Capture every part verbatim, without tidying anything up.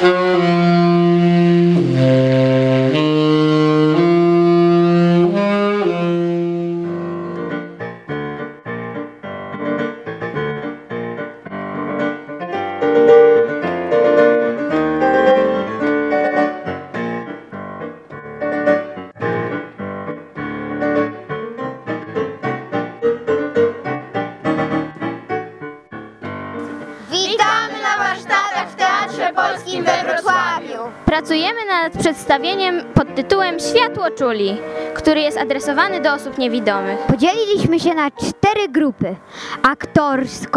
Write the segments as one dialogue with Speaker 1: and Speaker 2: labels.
Speaker 1: Witamy na warsztatach w Teatrze Polskim we Wrocławiu.
Speaker 2: Pracujemy nad przedstawieniem pod tytułem Światło Czuli, który jest adresowany do osób niewidomych.
Speaker 1: Podzieliliśmy się na cztery grupy. Aktorską,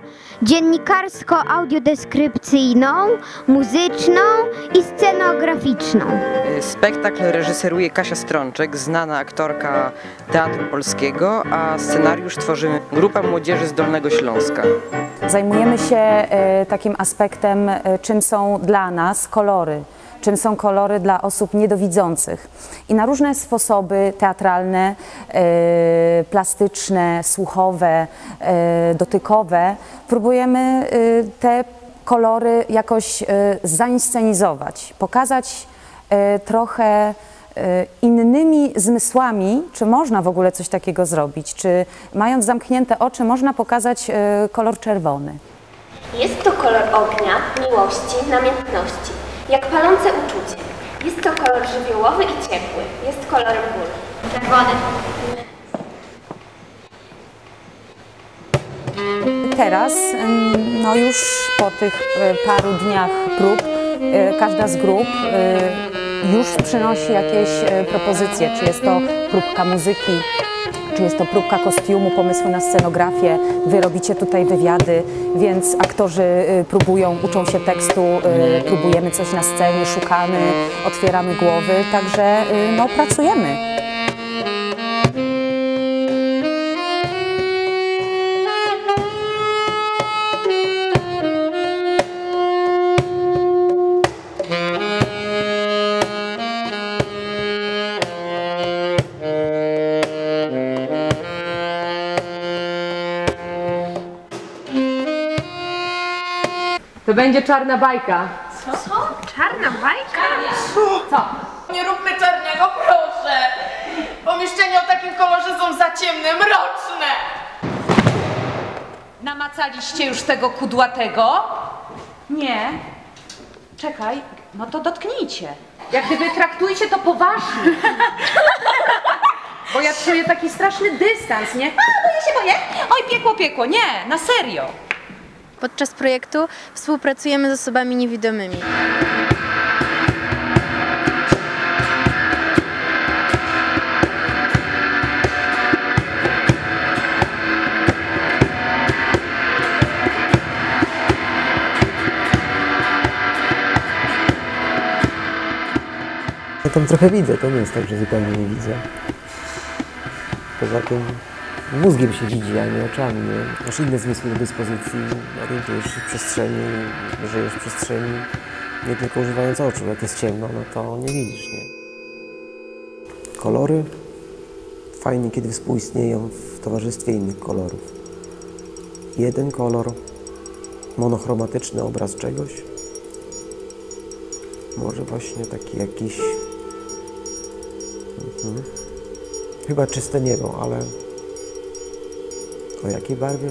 Speaker 1: dziennikarsko-audiodeskrypcyjną, muzyczną i scenograficzną.
Speaker 3: Spektakl reżyseruje Kasia Strączek, znana aktorka Teatru Polskiego, a scenariusz tworzy grupa młodzieży z Dolnego Śląska.
Speaker 4: Zajmujemy się e, takim aspektem, e, czym są dla nas kolory, czym są kolory dla osób niedowidzących. I na różne sposoby teatralne, e, plastyczne, słuchowe, e, dotykowe próbujemy e, te kolory jakoś e, zainscenizować, pokazać e, trochę innymi zmysłami, czy można w ogóle coś takiego zrobić, czy mając zamknięte oczy można pokazać kolor czerwony.
Speaker 5: Jest to kolor ognia, miłości, namiętności, jak palące uczucie. Jest to kolor żywiołowy i ciepły, jest kolorem bólu. Czerwony.
Speaker 4: Teraz, no już po tych paru dniach prób, każda z grup już przynosi jakieś propozycje, czy jest to próbka muzyki, czy jest to próbka kostiumu, pomysły na scenografię. Wy robicie tutaj wywiady, więc aktorzy próbują, uczą się tekstu, próbujemy coś na scenie, szukamy, otwieramy głowy, także no, pracujemy.
Speaker 6: To będzie czarna bajka.
Speaker 5: Co? Co? Czarna bajka?
Speaker 6: Co?
Speaker 7: Nie róbmy czarnego, proszę! Pomieszczenia o takim kolorze są za ciemne, mroczne!
Speaker 8: Namacaliście już tego kudłatego? Nie. Czekaj, no to dotknijcie. Jak gdyby traktujcie to poważnie. Bo ja czuję taki straszny dystans, nie? A, bo ja się boję. Oj, piekło, piekło. Nie, na serio.
Speaker 2: Podczas projektu współpracujemy z osobami niewidomymi.
Speaker 9: Ja tam trochę widzę, to nie jest tak, że zupełnie nie widzę. Poza tym mózgiem się widzi, a nie oczami. Nie? Masz inne zmysły do dyspozycji, orientujesz się w przestrzeni, żyjesz w przestrzeni, nie tylko używając oczu. Jak jest ciemno, no to nie widzisz. Nie? Kolory fajnie, kiedy współistnieją w towarzystwie innych kolorów. Jeden kolor, monochromatyczny obraz czegoś, może właśnie taki jakiś, mhm. chyba czyste niebo, ale o jakiej barwie?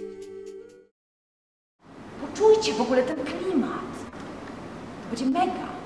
Speaker 8: Poczujcie w ogóle ten klimat. To będzie mega.